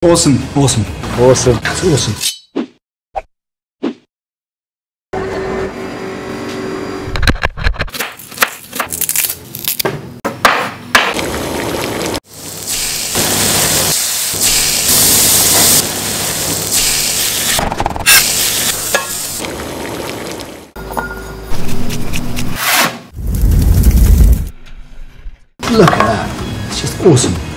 Awesome. Awesome. Awesome. That's awesome. Look at that. It's just awesome.